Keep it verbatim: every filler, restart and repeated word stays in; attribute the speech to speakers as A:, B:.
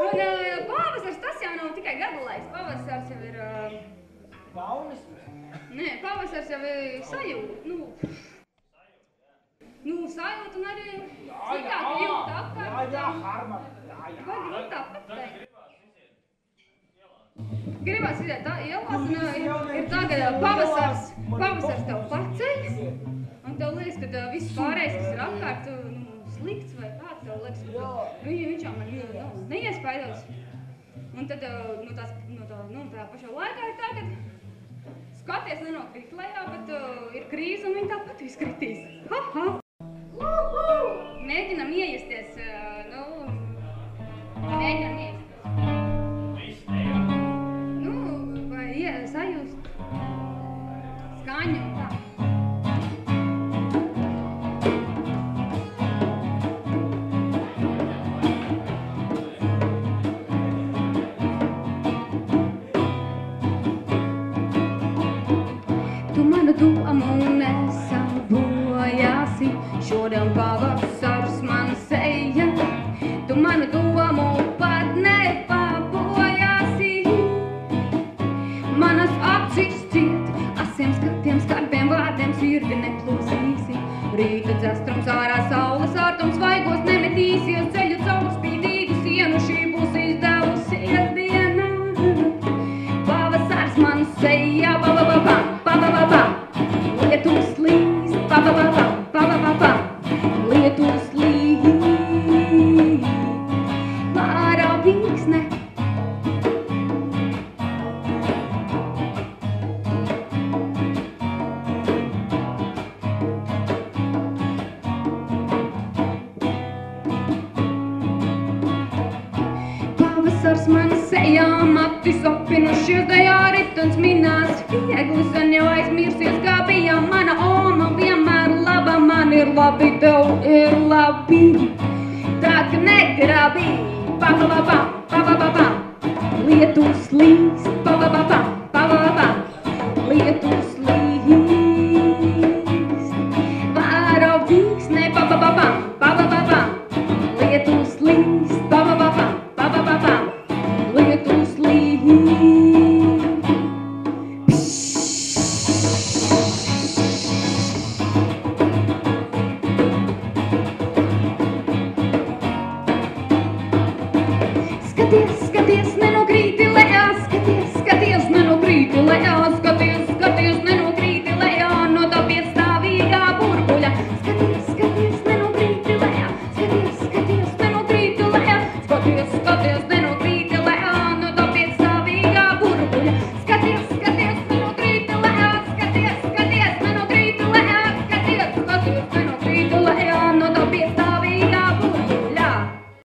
A: Un pavasars tas jau nav tikai gadalaiks. Pavasars jau ir...
B: Paunis?
A: Nē, pavasars jau ir sajūta. Nu, nu sajūta un arī slikāk jūta apkārt.
B: Jā, jā, harma. Jā, jā.
A: Vai grib tāpat teikt? Gribās iziet tā ielās un ir tā, ka pavasars, pavasars tev paceļ. Un tev liekas, ka viss pārējais, kas ir apkārt, nu, slikts vai kā, tev liekas, ka viņu viņš jau man nu, neiespaidos. Un tad nu, tās, nu, tā, nu, tā pašā laikā ir tā, ka skaties nenokrīt lejā, bet uh, ir krīze un viņi tāpat viss kritīs. Ha, ha! Mēģinam iejusties, uh, nu, mēģinam iejusties. Nu, vai ie, sajust skaņu un tā. Domu nesabojāsi, šodien pavasars man seja. Tu manu domu pat nepabojāsi. Manas acis ciet, asiem skatiem, skarbiem vārdiem sirdi neplūsīsi. Rīta dzestrums ārā saules ārtums vaigos nemetīsies, ceļu caurspīdīgu sienu šī būs izdevusies diena. Pavasars man seja, ba ba ba ba, ba ba ba ba. Lietus līst, pa pa pa pa, pa pa pa pa, lietus līst, vārā vīksne. Pavasars man sejā mati sapinušies, dejā ritens minās viegli, sen jau aizmirsies, kā bija mana oma vienmēr laba, man ir labi, tev ir labi. Tā, ka negrabi, pa pa pa pa, pa pa pa pa, lietus līst, pa pa pa pa, pa pa pa pa, lietus līst, vāra vīksne, pa pa pa pa, pa pa pa pa, lietus līst, pa pa pa pa, pa pa pa pa, lietus līst. Skaties, skaties, nenokrīti lejā, skaties, skaties, nenokrīti lejā, skaties, skaties, nenokrīti lejā, no tā piestāvīgā burbuļa. Skaties, skaties, nenokrīti lejā, skaties, skaties, nenokrīti lejā, skaties, skaties, nenokrīti lejā.